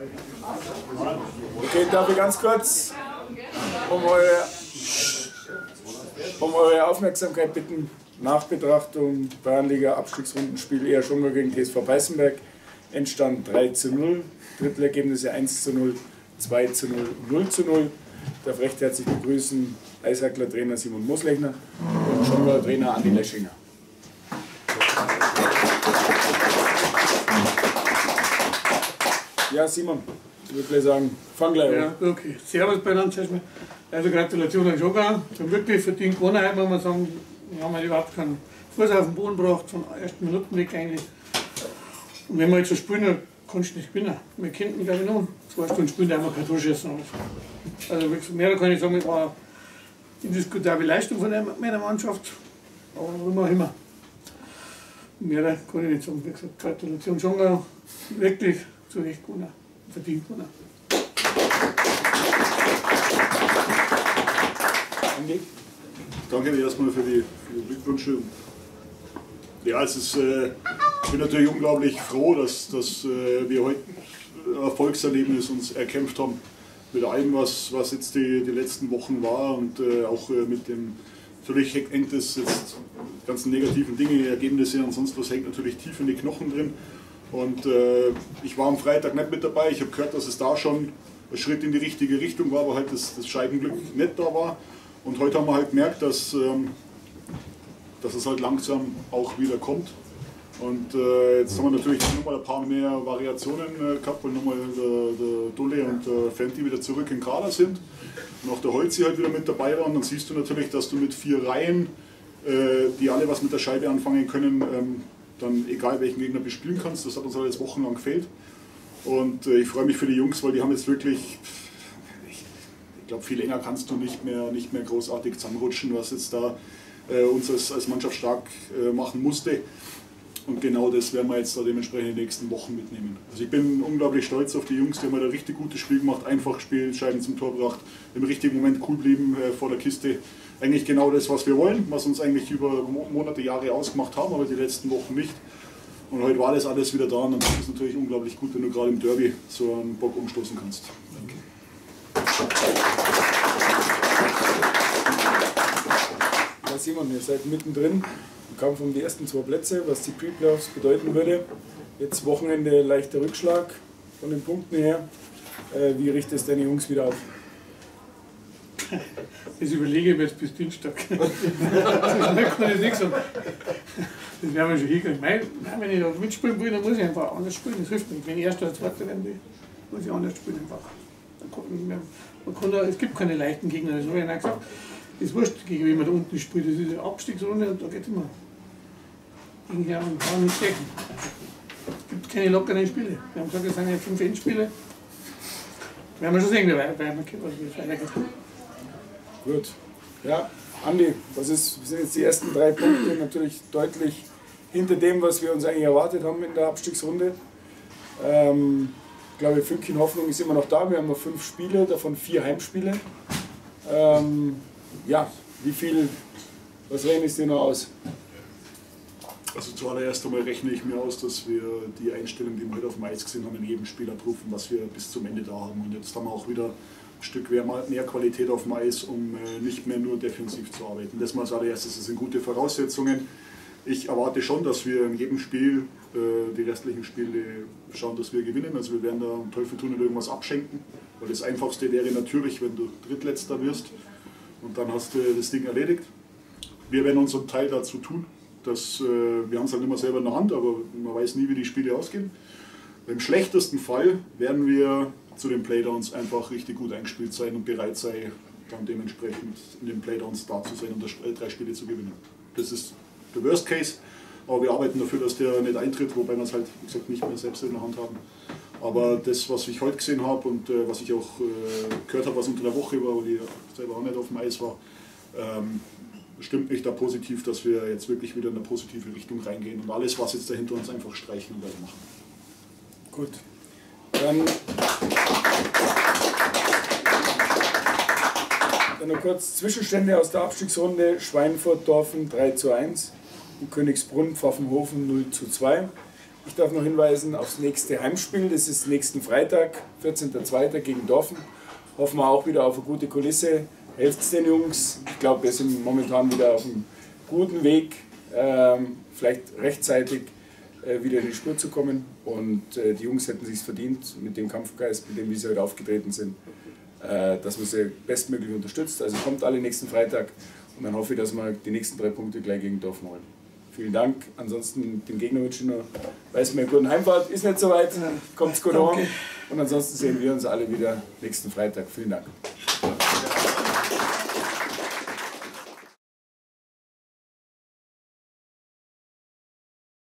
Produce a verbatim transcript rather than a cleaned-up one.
Okay, darf ich ganz kurz um eure, um eure Aufmerksamkeit bitten. Nachbetrachtung Bayernliga Abstiegsrundenspiel Eher Schunga gegen T S V Peißenberg. Endstand drei zu null, Drittelergebnisse eins zu null, zwei zu null, null zu null. Ich darf recht herzlich begrüßen Eishackler-Trainer Simon Moslechner und Schunga-Trainer Andi Leschinger. Ja, Simon, ich würde gleich sagen, fang gleich an. Ja, okay. Servus beieinander. Also Gratulation an Schunga. Wir haben wirklich verdient gewonnen, muss man sagen. Wir haben halt überhaupt keinen Fuß auf den Boden gebracht, von den ersten Minuten weg eigentlich. Und wenn wir jetzt so spielen, dann kannst du nicht gewinnen. Wir könnten, glaube ich, noch zwei Stunden spielen, da haben wir kein Tor schießen. Also mehr kann ich sagen, es war eine indiskutable Leistung von meiner Mannschaft. Aber wie auch immer. Mehr kann ich nicht sagen. Wie gesagt, Gratulation Schunga. Wirklich zu Recht gewonnen. Verdient gewonnen. Andi? Danke dir erstmal für die, für die Glückwünsche. Ja, es ist, äh, ich bin natürlich unglaublich froh, dass, dass äh, wir heute ein Erfolgserlebnis uns erkämpft haben. Mit allem, was, was jetzt die, die letzten Wochen war und äh, auch äh, mit dem, natürlich hängt das jetzt die ganzen negativen Dinge, Ergebnisse und sonst was hängt natürlich tief in die Knochen drin. Und äh, ich war am Freitag nicht mit dabei, ich habe gehört, dass es da schon ein Schritt in die richtige Richtung war, aber halt das, das Scheibenglück nicht da war. Und heute haben wir halt gemerkt, dass, ähm, dass es halt langsam auch wieder kommt. Und äh, jetzt haben wir natürlich nochmal ein paar mehr Variationen äh, gehabt, weil nochmal der, der Dulle und der Fenty wieder zurück in Kader sind. Und auch der Holzi halt wieder mit dabei war. Und dann siehst du natürlich, dass du mit vier Reihen, äh, die alle was mit der Scheibe anfangen können, ähm, dann egal welchen Gegner bespielen kannst. Das hat uns halt jetzt wochenlang gefehlt. Und äh, ich freue mich für die Jungs, weil die haben jetzt wirklich... Ich glaube, viel länger kannst du nicht mehr, nicht mehr großartig zusammenrutschen, was jetzt da äh, uns als, als Mannschaft stark äh, machen musste. Und genau das werden wir jetzt da dementsprechend in den nächsten Wochen mitnehmen. Also ich bin unglaublich stolz auf die Jungs, die haben ein richtig gutes Spiel gemacht, einfach gespielt, Scheiben zum Tor gebracht, im richtigen Moment cool blieben äh, vor der Kiste. Eigentlich genau das, was wir wollen, was uns eigentlich über Monate, Jahre ausgemacht haben, aber die letzten Wochen nicht. Und heute war das alles wieder da und dann ist es natürlich unglaublich gut, wenn du gerade im Derby so einen Bock umstoßen kannst. Danke. Ja, Simon, ihr seid mittendrin im Kampf um die ersten zwei Plätze, was die Pre-Playoffs bedeuten würde. Jetzt Wochenende leichter Rückschlag von den Punkten her. Äh, wie richtest du deine Jungs wieder auf? Das überlege ich mir jetzt bis Dienstag. Das kann ich nicht sagen. Das werden wir schon hinkriegen. Nein, wenn ich da mitspielen will, dann muss ich einfach anders spielen. Das hilft nicht. Wenn ich Erster oder Zweiter werden will, muss ich anders spielen einfach. Man kann da, es gibt keine leichten Gegner, das habe ich ja gesagt. Es ist wurscht, gegen wen man da unten spielt. Das ist eine Abstiegsrunde und da geht es immer gegen Herren und Frauen nicht stecken. Es gibt keine lockeren Spiele. Wir haben gesagt, es sind ja fünf Endspiele. Werden wir schon sehen, wie es weitergeht. Gut. Ja, Andi, was ist, sind jetzt die ersten drei Punkte natürlich deutlich hinter dem, was wir uns eigentlich erwartet haben in der Abstiegsrunde. Ähm, Ich glaube, Fünkchen Hoffnung ist immer noch da. Wir haben noch fünf Spiele, davon vier Heimspiele. Ähm, ja, wie viel, was rechnest du noch aus? Also zuallererst einmal rechne ich mir aus, dass wir die Einstellung, die wir heute auf dem Eis gesehen haben, in jedem Spiel abrufen, was wir bis zum Ende da haben. Und jetzt haben wir auch wieder ein Stück mehr Qualität auf dem Eis, um nicht mehr nur defensiv zu arbeiten. Das mal als allererstes, das sind gute Voraussetzungen. Ich erwarte schon, dass wir in jedem Spiel, äh, die restlichen Spiele, schauen, dass wir gewinnen. Also wir werden da am Teufel tun und irgendwas abschenken. Weil das Einfachste wäre natürlich, wenn du Drittletzter wirst und dann hast du das Ding erledigt. Wir werden unseren Teil dazu tun. Dass, äh, wir haben es halt immer selber in der Hand, aber man weiß nie, wie die Spiele ausgehen. Im schlechtesten Fall werden wir zu den Playdowns einfach richtig gut eingespielt sein und bereit sein, dann dementsprechend in den Playdowns da zu sein und drei Spiele zu gewinnen. Das ist der Worst Case, aber wir arbeiten dafür, dass der nicht eintritt, wobei wir es halt, wie gesagt, nicht mehr selbst in der Hand haben. Aber das, was ich heute gesehen habe und äh, was ich auch äh, gehört habe, was unter der Woche war, weil ich selber auch nicht auf dem Eis war, ähm, stimmt mich da positiv, dass wir jetzt wirklich wieder in eine positive Richtung reingehen und alles, was jetzt dahinter uns einfach streichen und weitermachen. Gut. Dann, dann noch kurz Zwischenstände aus der Abstiegsrunde. Schweinfurt, Dorfen drei zu eins. Und Königsbrunn, Pfaffenhofen null zu zwei. Ich darf noch hinweisen aufs nächste Heimspiel, das ist nächsten Freitag, vierzehnter zweiter gegen Dorfen. Hoffen wir auch wieder auf eine gute Kulisse. Helft es den Jungs. Ich glaube, wir sind momentan wieder auf einem guten Weg, ähm, vielleicht rechtzeitig äh, wieder in die Spur zu kommen. Und äh, die Jungs hätten sich verdient mit dem Kampfgeist, mit dem wie sie heute aufgetreten sind, äh, dass man sie bestmöglich unterstützt. Also kommt alle nächsten Freitag und dann hoffe ich, dass wir die nächsten drei Punkte gleich gegen Dorfen holen. Vielen Dank. Ansonsten den Gegner wünsche ich noch, weiß mir, guten Heimfahrt, ist nicht so weit, kommt's gut an. Und ansonsten sehen wir uns alle wieder nächsten Freitag. Vielen Dank.